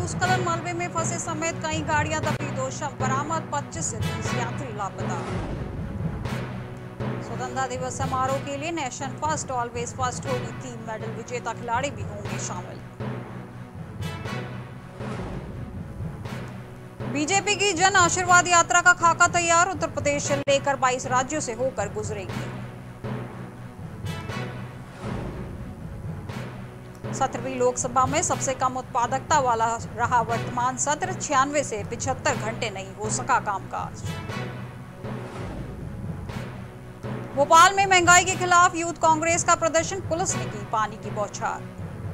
भूस्खलन मलबे में फंसे समेत कई गाड़ियां दबी, 2 शव बरामद, 25 से 30 यात्री लापता। स्वतंत्रता दिवस समारोह के लिए नेशन फर्स्ट ऑलवेज फर्स्ट होगी थीम, मेडल विजेता खिलाड़ी भी होंगे शामिल। बीजेपी की जन आशीर्वाद यात्रा का खाका तैयार, उत्तर प्रदेश से लेकर 22 राज्यों से होकर गुजरेगी। 17वीं लोकसभा में सबसे कम उत्पादकता वाला रहा वर्तमान सत्र, 96 से 75 घंटे नहीं हो सका कामकाज। भोपाल में महंगाई के खिलाफ यूथ कांग्रेस का प्रदर्शन, पुलिस ने की पानी की बौछार।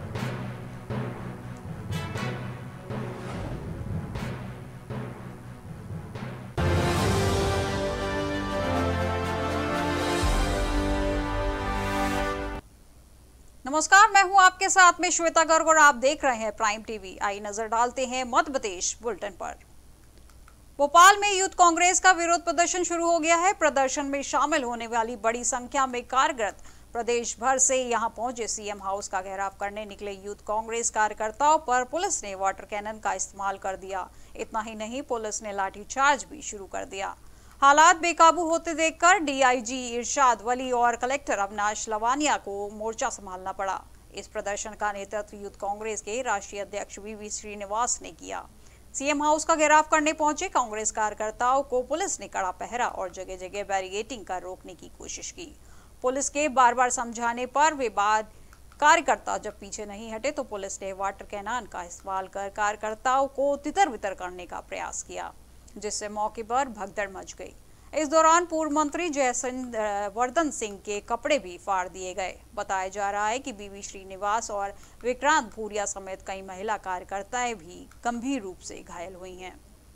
नमस्कार, मैं हूं आपके साथ में श्वेता गर्ग और आप देख रहे हैं प्राइम टीवी। आइए नजर डालते हैं मध्य प्रदेश बुलेटिन पर। भोपाल में यूथ कांग्रेस का विरोध प्रदर्शन शुरू हो गया है। प्रदर्शन में शामिल होने वाली बड़ी संख्या में कार्यकर्ता प्रदेश भर से यहां पहुंचे। सीएम हाउस का घेराव करने निकले यूथ कांग्रेस कार्यकर्ताओं पर पुलिस ने वाटर कैनन का इस्तेमाल कर दिया। इतना ही नहीं, पुलिस ने लाठीचार्ज भी शुरू कर दिया। हालात बेकाबू होते देखकर डीआईजी इरशाद वली और कलेक्टर अविनाश लवानिया को मोर्चा संभालना पड़ा। इस प्रदर्शन का नेतृत्व यूथ कांग्रेस के राष्ट्रीय अध्यक्ष वीवी श्रीनिवास ने किया। सीएम हाउस का घेराव करने पहुंचे कांग्रेस कार्यकर्ताओं को पुलिस ने कड़ा पहरा और जगह जगह बैरिकेडिंग कर रोकने की कोशिश की। पुलिस के बार बार समझाने पर वे बाद कार्यकर्ता जब पीछे नहीं हटे तो पुलिस ने वाटर कैनन का इस्तेमाल कर कार्यकर्ताओं को तितर बितर करने का प्रयास किया, जिससे मौके पर भगदड़ मच गई। इस दौरान पूर्व मंत्री जयवर्धन सिंह के कपड़े भी फाड़ दिए गए। बताया जा रहा है कि बीवी श्रीनिवास और विक्रांत भूरिया समेत कई महिला कार्यकर्ताएं भी गंभीर रूप से घायल हुई हैं।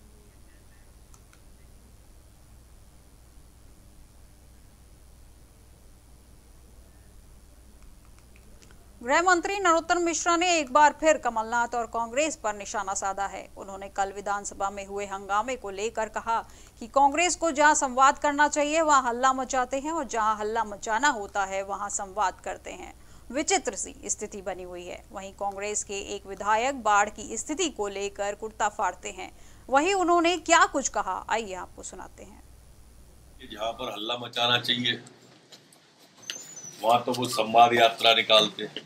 गृह मंत्री नरोत्तम मिश्रा ने एक बार फिर कमलनाथ और कांग्रेस पर निशाना साधा है। उन्होंने कल विधानसभा में हुए हंगामे को लेकर कहा कि कांग्रेस को जहां संवाद करना चाहिए वहां हल्ला मचाते हैं और जहां हल्ला मचाना होता है वहां संवाद करते हैं। विचित्र सी स्थिति बनी हुई है। वहीं कांग्रेस के एक विधायक बाढ़ की स्थिति को लेकर कुर्ता फाड़ते हैं। वहीं उन्होंने क्या कुछ कहा, आइए आपको सुनाते हैं। जहां पर हल्ला मचाना चाहिए वहां तो वो संवाद यात्रा निकालते हैं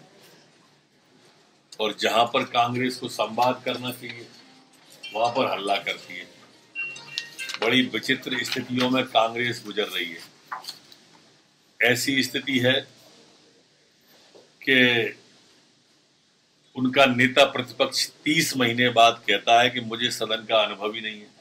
और जहां पर कांग्रेस को संवाद करना चाहिए वहां पर हल्ला करती है। बड़ी विचित्र स्थितियों में कांग्रेस गुजर रही है। ऐसी स्थिति है कि उनका नेता प्रतिपक्ष 30 महीने बाद कहता है कि मुझे सदन का अनुभव ही नहीं है।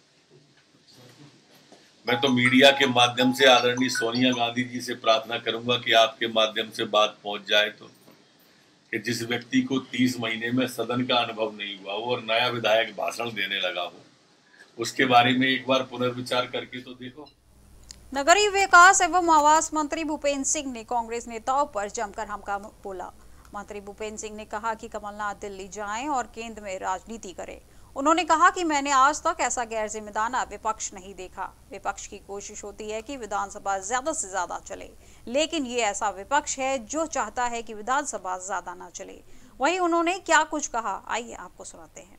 मैं तो मीडिया के माध्यम से आदरणीय सोनिया गांधी जी से प्रार्थना करूंगा कि आपके माध्यम से बात पहुंच जाए तो कि जिस व्यक्ति को 30 महीने में सदन का अनुभव नहीं हुआ हो और नया विधायक भाषण देने लगा हो, उसके बारे में एक बार पुनर्विचार करके तो देखो। नगरीय विकास एवं आवास मंत्री भूपेंद्र सिंह ने कांग्रेस नेताओं पर जमकर हमला बोला। मंत्री भूपेंद्र सिंह ने कहा कि कमलनाथ दिल्ली जाएं और केंद्र में राजनीति करें। उन्होंने कहा कि मैंने आज तक ऐसा गैर जिम्मेदाराना विपक्ष नहीं देखा। विपक्ष की कोशिश होती है कि विधानसभा ज्यादा से ज्यादा चले, लेकिन ये ऐसा विपक्ष है जो चाहता है कि विधानसभा ज्यादा ना चले। वहीं उन्होंने क्या कुछ कहा, आइए आपको सुनाते हैं।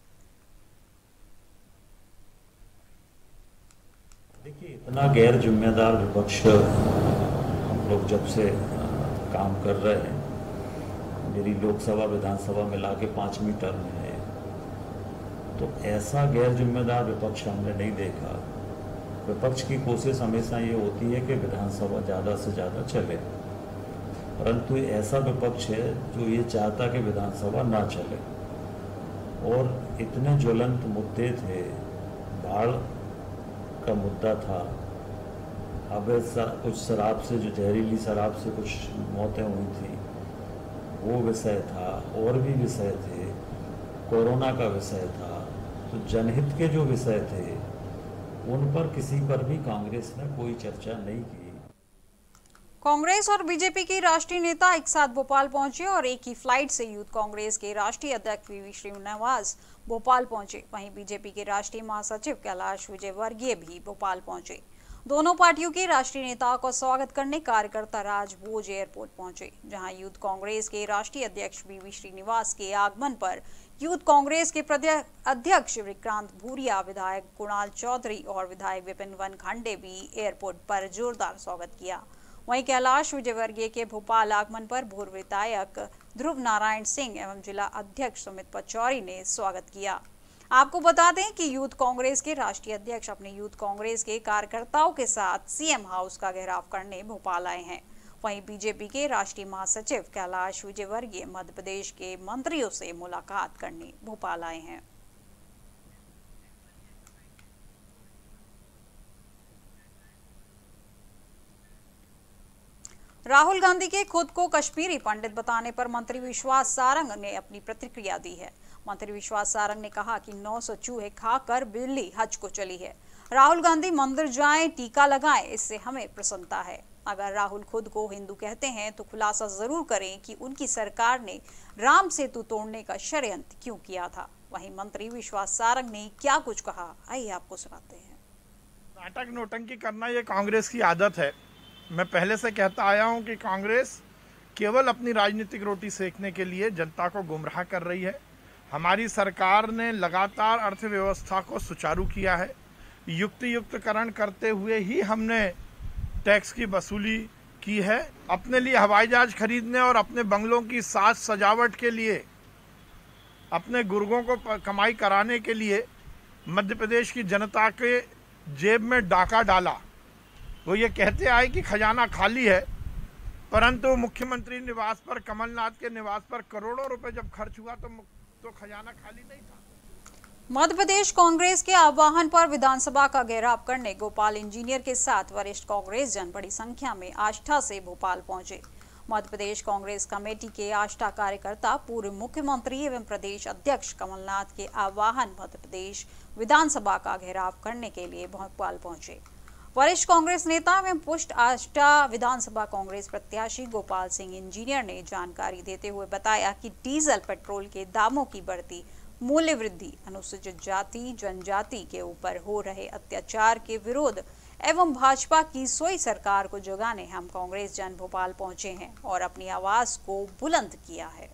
देखिए, इतना गैर जिम्मेदार विपक्ष हम लोग जब से काम कर रहे हैं, मेरी लोकसभा विधानसभा मिला के 5वीं टर्म है, तो ऐसा गैर जिम्मेदार विपक्ष हमने नहीं देखा। विपक्ष की कोशिश हमेशा ये होती है कि विधानसभा ज़्यादा से ज़्यादा चले, परंतु ऐसा विपक्ष है जो ये चाहता कि विधानसभा ना चले। और इतने ज्वलंत मुद्दे थे, बाढ़ का मुद्दा था, अब कुछ शराब से, जो जहरीली शराब से कुछ मौतें हुई थी वो विषय था, और भी विषय थे, कोरोना का विषय था। तो जनहित के जो विषय थे उन पर किसी पर भी कांग्रेस ने कोई चर्चा नहीं की। कांग्रेस और बीजेपी की राष्ट्रीय नेता एक साथ भोपाल पहुंचे और एक ही फ्लाइट से यूथ कांग्रेस के राष्ट्रीय अध्यक्ष वीवी श्रीनिवास भोपाल पहुंचे। वहीं बीजेपी के राष्ट्रीय महासचिव कैलाश विजयवर्गीय भी भोपाल पहुंचे। दोनों पार्टियों के राष्ट्रीय नेताओं का स्वागत करने कार्यकर्ता राजभोज एयरपोर्ट पहुंचे, जहां यूथ कांग्रेस के राष्ट्रीय अध्यक्ष बीवी श्रीनिवास के आगमन पर यूथ कांग्रेस के प्रदेश अध्यक्ष विक्रांत भूरिया, विधायक कुणाल चौधरी और विधायक विपिन वनखंडे भी एयरपोर्ट पर जोरदार स्वागत किया। वहीं कैलाश विजयवर्गीय के भोपाल आगमन पर पूर्व विधायक ध्रुव नारायण सिंह एवं जिला अध्यक्ष सुमित पचौरी ने स्वागत किया। आपको बता दें कि यूथ कांग्रेस के राष्ट्रीय अध्यक्ष अपने यूथ कांग्रेस के कार्यकर्ताओं के साथ सीएम हाउस का घेराव करने भोपाल आए हैं। वहीं बीजेपी के राष्ट्रीय महासचिव कैलाश विजयवर्गीय मध्य प्रदेश के मंत्रियों से मुलाकात करने भोपाल आए हैं। राहुल गांधी के खुद को कश्मीरी पंडित बताने पर मंत्री विश्वास सारंग ने अपनी प्रतिक्रिया दी है। मंत्री विश्वास सारंग ने कहा कि 900 चूहे खाकर बिल्ली हज को चली है। राहुल गांधी मंदिर जाएं, टीका लगाएं, इससे हमें प्रसन्नता है। अगर राहुल खुद को हिंदू कहते हैं तो खुलासा जरूर करें कि उनकी सरकार ने राम सेतु तोड़ने का षड्यंत्र क्यों किया था। वहीं मंत्री विश्वास सारंग ने क्या कुछ कहा, आइए आपको सुनाते हैं। नाटक नौटंकी करना ये कांग्रेस की आदत है। मैं पहले से कहता आया हूं कि कांग्रेस केवल अपनी राजनीतिक रोटी सेकने के लिए जनता को गुमराह कर रही है। हमारी सरकार ने लगातार अर्थव्यवस्था को सुचारू किया है। युक्तियुक्तकरण करते हुए ही हमने टैक्स की वसूली की है। अपने लिए हवाई जहाज खरीदने और अपने बंगलों की साज सजावट के लिए, अपने गुर्गों को कमाई कराने के लिए मध्य प्रदेश की जनता के जेब में डाका डाला। वो ये कहते आए कि खजाना खाली है, परंतु मुख्यमंत्री निवास पर, कमलनाथ के निवास पर करोड़ों रुपए जब खर्च हुआ तो खजाना खाली नहीं था। मध्य प्रदेश कांग्रेस के आह्वान पर विधानसभा का घेराव करने गोपाल इंजीनियर के साथ वरिष्ठ कांग्रेस जन बड़ी संख्या में आष्ठा से भोपाल पहुंचे। मध्य प्रदेश कांग्रेस कमेटी के आष्ठा कार्यकर्ता पूर्व मुख्यमंत्री एवं प्रदेश अध्यक्ष कमलनाथ के आह्वान मध्य प्रदेश विधानसभा का घेराव करने के लिए भोपाल पहुंचे। वरिष्ठ कांग्रेस नेता एवं पुष्ट आष्टा विधानसभा कांग्रेस प्रत्याशी गोपाल सिंह इंजीनियर ने जानकारी देते हुए बताया कि डीजल पेट्रोल के दामों की बढ़ती मूल्य वृद्धि, अनुसूचित जाति जनजाति के ऊपर हो रहे अत्याचार के विरोध एवं भाजपा की सोई सरकार को जगाने हम कांग्रेस जन भोपाल पहुंचे हैं और अपनी आवाज को बुलंद किया है।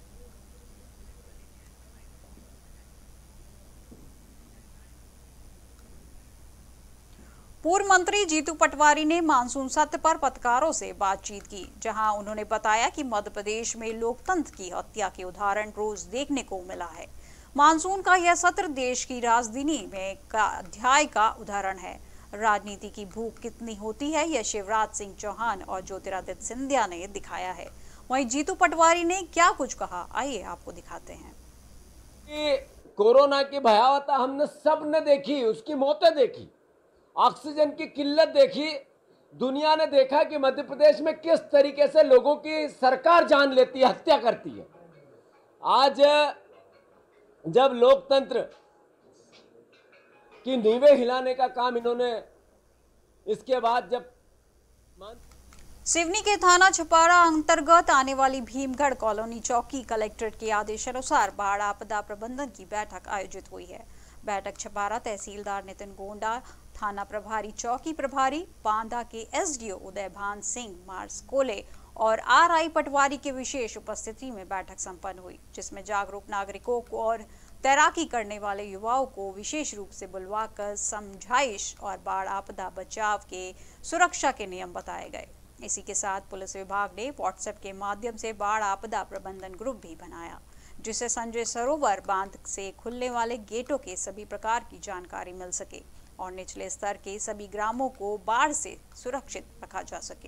पूर्व मंत्री जीतू पटवारी ने मानसून सत्र पर पत्रकारों से बातचीत की, जहां उन्होंने बताया कि मध्य प्रदेश में लोकतंत्र की हत्या के उदाहरण रोज देखने को मिला है। मानसून का यह सत्र देश की राजधानी में का अध्याय का उदाहरण है। राजनीति की भूख कितनी होती है, यह शिवराज सिंह चौहान और ज्योतिरादित्य सिंधिया ने दिखाया है। वहीं जीतू पटवारी ने क्या कुछ कहा, आइए आपको दिखाते हैं। कोरोना की भयावहता हमने सबने देखी, उसकी मौतें देखी, ऑक्सीजन की किल्लत देखी। दुनिया ने देखा कि मध्य प्रदेश में किस तरीके से लोगों की सरकार जान लेती है, हत्या करती है। आज जब लोकतंत्र की नींवें हिलाने का काम इन्होंने, इसके बाद जब सिवनी के थाना छपारा अंतर्गत आने वाली भीमगढ़ कॉलोनी चौकी कलेक्ट्रेट के आदेश अनुसार बाढ़ आपदा प्रबंधन की बैठक आयोजित हुई है। बैठक छपारा तहसीलदार नितिन गोंडा, थाना प्रभारी चौकी प्रभारी बांदा के एसडीओ उदयभान सिंह मार्सकोले और आरआई पटवारी के विशेष उपस्थिति में बैठक संपन्न हुई, जिसमें जागरूक नागरिकों को और तैराकी करने वाले युवाओं को विशेष रूप से बुलवाकर समझाइश और बाढ़ आपदा बचाव के सुरक्षा के नियम बताए गए। इसी के साथ पुलिस विभाग ने व्हाट्सएप के माध्यम से बाढ़ आपदा प्रबंधन ग्रुप भी बनाया, जिससे संजय सरोवर बांध से खुलने वाले गेटों के सभी प्रकार की जानकारी मिल सके और निचले स्तर के सभी ग्रामों को बाढ़ से सुरक्षित रखा जा सके।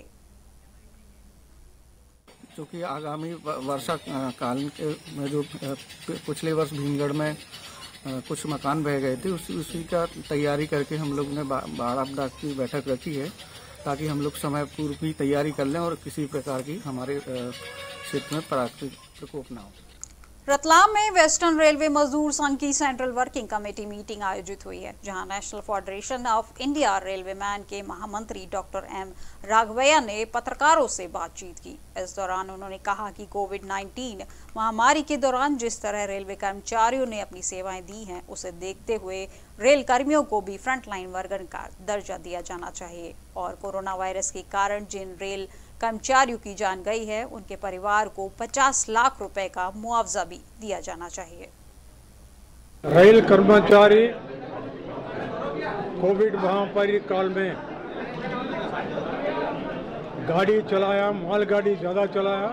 क्योंकि आगामी वर्षा काल में जो पिछले वर्ष भीमगढ़ में कुछ मकान बह गए थे, उसी का तैयारी करके हम लोग ने बाढ़ आपदा की बैठक रखी है, ताकि हम लोग समय पूर्व की तैयारी कर लें और किसी प्रकार की हमारे क्षेत्र में प्राकृतिक प्रकोप न हो। रतलाम में वेस्टर्न रेलवे मजदूर संघ की सेंट्रल वर्किंग कमेटी मीटिंग आयोजित हुई है, जहां national federation of India railwaymen के महामंत्री डॉक्टर एम राघवैया ने पत्रकारों से बातचीत की। इस दौरान उन्होंने कहा कि कोविड-19 महामारी के दौरान जिस तरह रेलवे कर्मचारियों ने अपनी सेवाएं दी हैं, उसे देखते हुए रेल कर्मियों को भी फ्रंटलाइन वर्कर का दर्जा दिया जाना चाहिए और कोरोना वायरस के कारण जिन रेल कर्मचारियों की जान गई है, उनके परिवार को 50 लाख रुपए का मुआवजा भी दिया जाना चाहिए। रेल कर्मचारी कोविड महामारी काल में गाड़ी चलाया, मालगाड़ी ज़्यादा चलाया,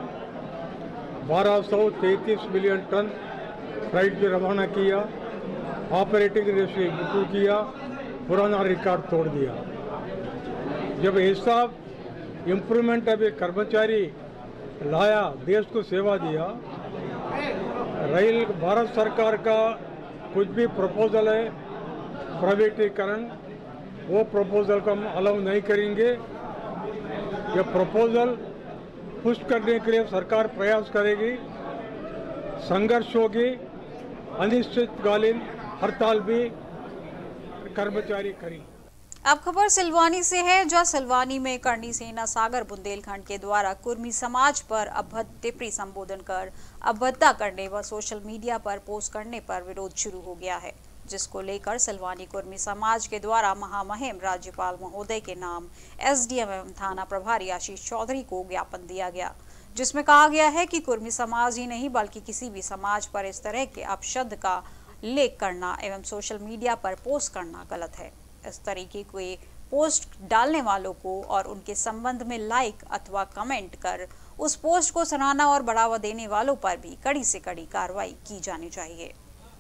1233 मिलियन टन फ्लाइट भी रवाना किया, ऑपरेटिंग रेशियो इंप्रूव किया, पुराना रिकॉर्ड तोड़ दिया। जब ऐसा इम्प्रूवमेंट अभी कर्मचारी लाया, देश को सेवा दिया, रेल भारत सरकार का कुछ भी प्रपोजल है प्राइवेटीकरण, वो प्रपोजल को हम अलाउ नहीं करेंगे। ये प्रपोजल पुश करने के लिए सरकार प्रयास करेगी, संघर्ष होगी, अनिश्चितकालीन हड़ताल भी कर्मचारी करेंगे। अब खबर सिलवानी से है, जहां सिलवानी में करनी सेना सागर बुंदेलखंड के द्वारा कुर्मी समाज पर अभद्र टिप्पणी संबोधन कर अभद्रता करने व सोशल मीडिया पर पोस्ट करने पर विरोध शुरू हो गया है, जिसको लेकर सिलवानी कुर्मी समाज के द्वारा महामहिम राज्यपाल महोदय के नाम एसडीएम एवं थाना प्रभारी आशीष चौधरी को ज्ञापन दिया गया, जिसमें कहा गया है कि कुर्मी समाज ही नहीं बल्कि किसी भी समाज पर इस तरह के अपशब्द का उल्लेख करना एवं सोशल मीडिया पर पोस्ट करना गलत है। इस तरीके के पोस्ट डालने वालों को और उनके संबंध में लाइक अथवा कमेंट कर उस पोस्ट को सराहना और बढ़ावा देने वालों पर भी कड़ी से कड़ी कार्रवाई की जानी चाहिए।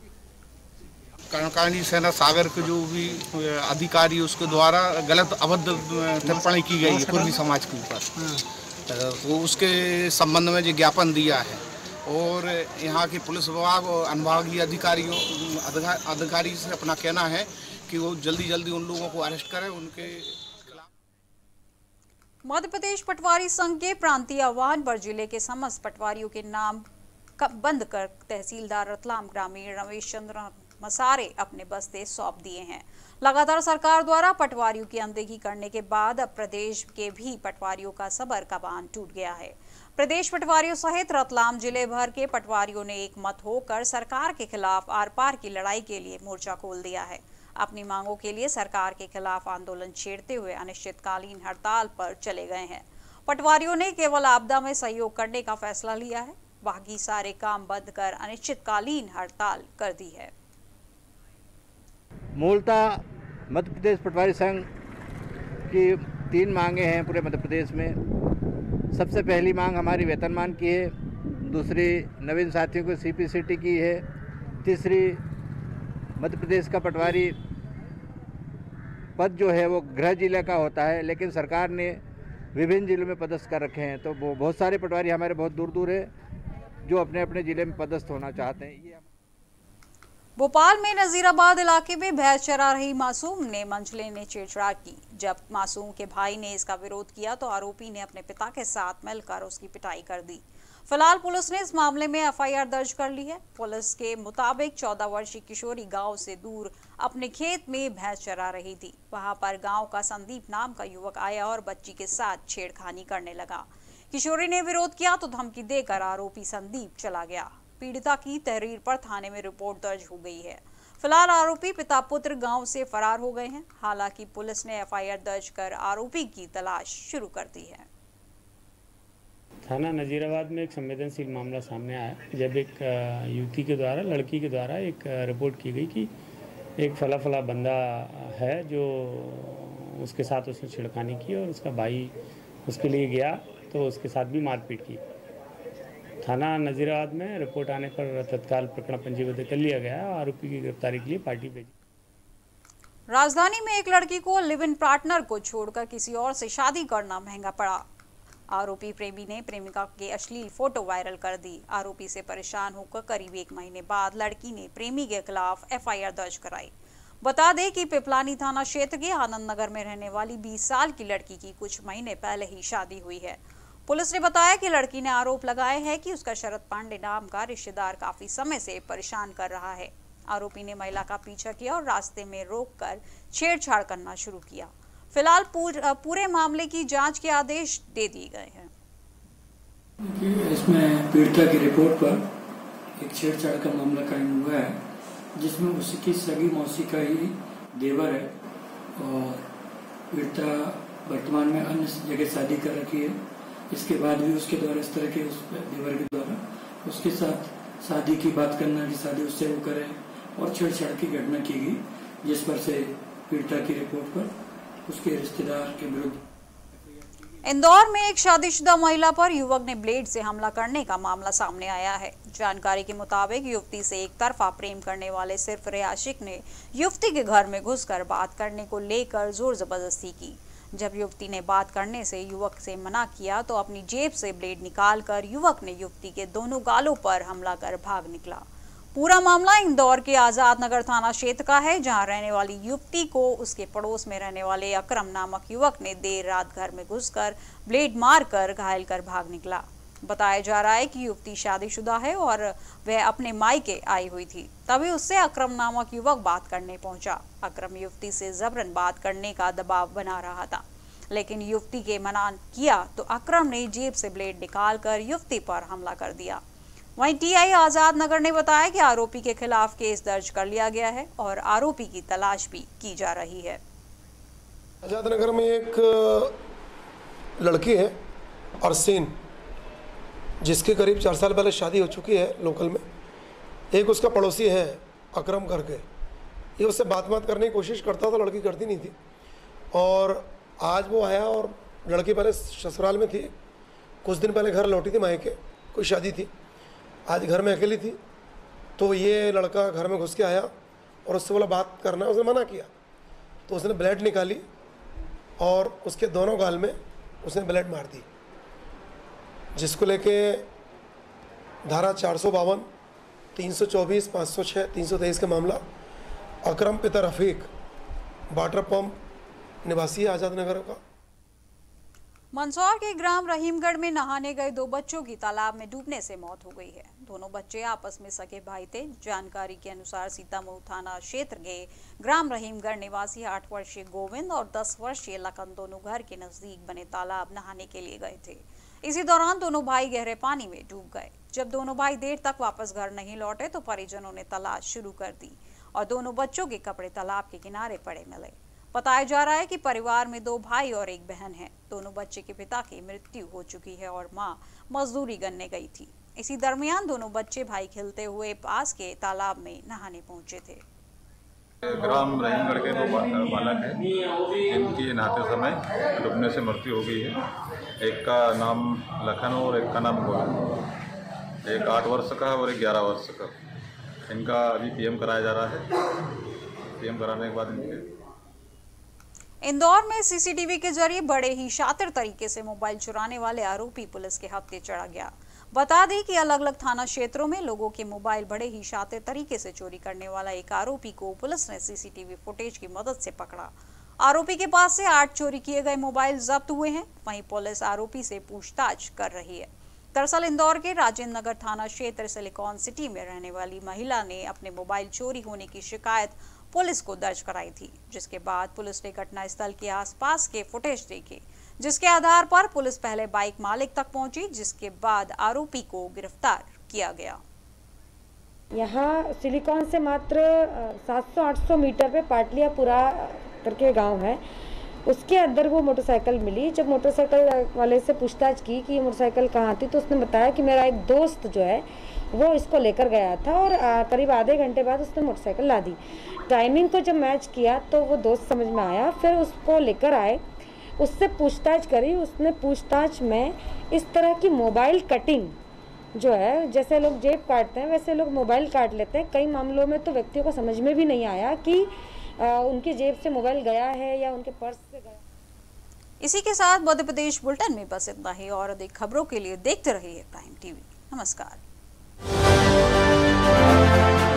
करनी सेना सागर के जो भी अधिकारी उसके द्वारा गलत अभद्र टिप्पणी की गई है कुर्मी समाज के ऊपर, तो उसके संबंध में जो ज्ञापन दिया है और यहाँ के पुलिस विभाग और अनुभागीय अधिकारी से अपना कहना है कि वो जल्दी उन लोगों को अरेस्ट करें। उनके मध्य प्रदेश पटवारी संघ के प्रांतीय आह्वान पर जिले के समस्त पटवारियों के नाम बंद कर तहसीलदार रतलाम ग्रामीण रमेश चंद्र मसारे अपने बस्ते सौंप दिए हैं। लगातार सरकार द्वारा पटवारियों की अनदेखी करने के बाद अब प्रदेश के भी पटवारियों का सबर का बांध टूट गया है। प्रदेश पटवारियों सहित रतलाम जिले भर के पटवारियों ने एक मत होकर सरकार के खिलाफ आर पार की लड़ाई के लिए मोर्चा खोल दिया है। अपनी मांगों के लिए सरकार के खिलाफ आंदोलन छेड़ते हुए अनिश्चितकालीन हड़ताल पर चले गए हैं। पटवारियों ने केवल आपदा में सहयोग करने का फैसला लिया है, बाकी सारे काम बंद कर अनिश्चितकालीन हड़ताल कर दी है। मूलतः मध्य प्रदेश पटवारी संघ की 3 मांगे हैं पूरे मध्य प्रदेश में। सबसे पहली मांग हमारी वेतनमान की है, दूसरी नवीन साथियों को सीपीसीटी की है, तीसरी मध्य प्रदेश का पटवारी पद जो है वो गृह जिले का होता है, लेकिन सरकार ने विभिन्न जिलों में पदस्थ कर रखे हैं। तो बहुत सारे पटवारी हमारे बहुत दूर दूर है जो अपने अपने जिले में पदस्थ होना चाहते हैं। भोपाल में नजीराबाद इलाके में भैंस चरा रही मासूम ने मंझले ने छेड़छाड़ की। जब मासूम के भाई ने इसका विरोध किया तो आरोपी ने अपने पिता के साथ मिलकर उसकी पिटाई कर दी। फिलहाल पुलिस ने इस मामले में एफआईआर दर्ज कर ली है। पुलिस के मुताबिक 14 वर्षीय किशोरी गांव से दूर अपने खेत में भैंस चरा रही थी। वहां पर गांव का संदीप नाम का युवक आया और बच्ची के साथ छेड़खानी करने लगा। किशोरी ने विरोध किया तो धमकी देकर आरोपी संदीप चला गया। पीड़िता की तहरीर पर थाने में रिपोर्ट दर्ज हो गई है। फिलहाल आरोपी पिता पुत्र गांव से फरार हो गए हैं। हालांकि पुलिस ने एफआईआर दर्ज कर आरोपी की तलाश शुरू कर दी है। थाना नजीराबाद में एक संवेदनशील मामला सामने आया, जब एक युवती के द्वारा लड़की के द्वारा एक रिपोर्ट की गई कि एक फला बंदा है जो उसके साथ उसने छेड़खानी की और उसका भाई उसके लिए गया तो उसके साथ भी मारपीट की। थाना नजीराबाद में रिपोर्ट आने पर तत्काल प्रकरण पंजीबद्ध कर लिया गया। आरोपी की गिरफ्तारी के लिए पार्टी भेजी। राजधानी में एक लड़की को लिव इन पार्टनर को छोड़कर किसी और से शादी करना महंगा पड़ा। आरोपी प्रेमी ने प्रेमिका के अश्लील फोटो वायरल कर दी। आरोपी से परेशान होकर करीब 1 महीने बाद लड़की ने प्रेमी के खिलाफ एफआईआर दर्ज कराई। बता दें कि पिपलानी थाना क्षेत्र के आनंद नगर में रहने वाली 20 साल की लड़की की कुछ महीने पहले ही शादी हुई है। पुलिस ने बताया कि लड़की ने आरोप लगाए हैं कि उसका शरद पांडे नाम का रिश्तेदार काफी समय से परेशान कर रहा है। आरोपी ने महिला का पीछा किया और रास्ते में रोककर छेड़छाड़ करना शुरू किया। फिलहाल पूरे मामले की जांच के आदेश दे दिए गए हैं। इसमें पीड़िता की रिपोर्ट पर एक छेड़छाड़ का मामला कायम हुआ है, जिसमें उसकी सगी मौसी का ही देवर है और पीड़िता वर्तमान में अन्य जगह शादी कर रखी है। इसके बाद भी उसके द्वारा इस तरह के उस देवर के द्वारा उसके साथ शादी की बात करना कि शादी उससे वो करे और छेड़छाड़ की घटना की गई, जिस पर से पीड़िता की रिपोर्ट पर उसके रिश्तेदार के विरुद्ध। इंदौर में एक शादीशुदा महिला पर युवक ने ब्लेड से हमला करने का मामला सामने आया है। जानकारी के मुताबिक युवती से एक तरफा प्रेम करने वाले सिरफिरे आशिक ने युवती के घर में घुसकर बात करने को लेकर जोर जबरदस्ती की। जब युवती ने बात करने से युवक से मना किया तो अपनी जेब से ब्लेड निकालकर युवक ने युवती के दोनों गालों पर हमला कर भाग निकला। पूरा मामला इंदौर के आजाद नगर थाना क्षेत्र का है, जहां रहने वाली युवती को उसके पड़ोस में रहने वाले अकरम नामक युवक ने देर रात घर में घुसकर ब्लेड मारकर घायल कर भाग निकला। बताया जा रहा है कि युवती शादीशुदा है और वह अपने मायके आई हुई थी। तभी उससे अकरम नामक युवक बात करने पहुंचा। अकरम युवती से जबरन बात करने का दबाव बना रहा था, लेकिन युवती के मना किया तो अकरम ने जेब से ब्लेड निकालकर युवती पर हमला कर दिया। वहीं टीआई आजाद नगर ने बताया कि आरोपी के खिलाफ केस दर्ज कर लिया गया है और आरोपी की तलाश भी की जा रही है। आजाद नगर में एक लड़की है अरसीन, जिसकी करीब 4 साल पहले शादी हो चुकी है लोकल में। एक उसका पड़ोसी है अकरम करके, ये उससे बात करने की कोशिश करता था, लड़की करती नहीं थी। और आज वो आया और लड़की पहले ससुराल में थी, कुछ दिन पहले घर लौटी थी मायके, कोई शादी थी, आज घर में अकेली थी। तो ये लड़का घर में घुस के आया और उससे बोला बात करना है, उसने मना किया। तो उसने ब्लेड निकाली और उसके दोनों गाल में उसने ब्लेड मार दी, जिसको लेके धारा 452, 324, 506, 323 का मामला। अकरम पिता रफीक वाटर पंप निवासी आजाद नगर का। मंदसौर के ग्राम रहीमगढ़ में नहाने गए 2 बच्चों की तालाब में डूबने से मौत हो गई है। दोनों बच्चे आपस में सगे भाई थे। जानकारी के अनुसार सीतामऊ थाना क्षेत्र के ग्राम रहीमगढ़ निवासी 8 वर्षीय गोविंद और 10 वर्षीय लखन दोनों घर के नजदीक बने तालाब नहाने के लिए गए थे। इसी दौरान दोनों भाई गहरे पानी में डूब गए। जब दोनों भाई देर तक वापस घर नहीं लौटे तो परिजनों ने तलाश शुरू कर दी और दोनों बच्चों के कपड़े तालाब के किनारे पड़े मिले। बताया जा रहा है कि परिवार में 2 भाई और 1 बहन है। दोनों बच्चे के पिता की मृत्यु हो चुकी है और मां मजदूरी करने गई थी। इसी दरमियान दोनों बच्चे भाई खेलते हुए पास के तालाब में नहाने पहुंचे थे। ग्राम रहीमगढ़ के 2 बालक हैं, इनकी नहाते समय डूबने से मृत्यु हो गई है। एक का नाम लखन और एक का नाम गोविंद। एक 8 वर्ष का और एक 11 वर्ष का। इनका अभी पीएम कराया जा रहा है। पीएम कराने के बाद इनके इंदौर में सीसीटीवी के जरिए बड़े ही शातिर तरीके से मोबाइल चुराने वाले आरोपी पुलिस के हत्थे चढ़ा गया। बता दें कि अलग अलग थाना क्षेत्रों में लोगों के मोबाइल बड़े ही शातिर तरीके से चोरी करने वाला एक आरोपी को पुलिस ने सीसीटीवी फुटेज की मदद से पकड़ा। आरोपी के पास से 8 चोरी किए गए मोबाइल जब्त हुए हैं। वहीं पुलिस आरोपी से पूछताछ कर रही है। दरअसल इंदौर के राजेंद्र नगर थाना क्षेत्र सिलिकॉन सिटी में रहने वाली महिला ने अपने मोबाइल चोरी होने की शिकायत पुलिस को दर्ज कराई थी, जिसके बाद पुलिस ने घटनास्थल के आसपास के फुटेज देखे, जिसके आधार पर पुलिस पहले बाइक मालिक तक पहुंची, जिसके बाद आरोपी को गिरफ्तार किया गया। यहाँ सिलिकॉन से मात्र 700-800 मीटर पे पाटलियापुरा करके गांव है, उसके अंदर वो मोटरसाइकिल मिली। जब मोटरसाइकिल वाले से पूछताछ की कि ये मोटरसाइकिल कहाँ थी, तो उसने बताया कि मेरा एक दोस्त जो है वो इसको लेकर गया था और करीब आधे घंटे बाद उसने मोटरसाइकिल ला दी। टाइमिंग को जब मैच किया तो वो दोस्त समझ में आया, फिर उसको लेकर आए, उससे पूछताछ करी। उसने पूछताछ में इस तरह की मोबाइल कटिंग जो है, जैसे लोग जेब काटते हैं वैसे लोग मोबाइल काट लेते हैं। कई मामलों में तो व्यक्तियों को समझ में भी नहीं आया कि उनकी जेब से मोबाइल गया है या उनके पर्स से गया। इसी के साथ मध्य प्रदेश बुलेटिन में बस इतना ही और अधिक खबरों के लिए देखते रहिए प्राइम टीवी। नमस्कार।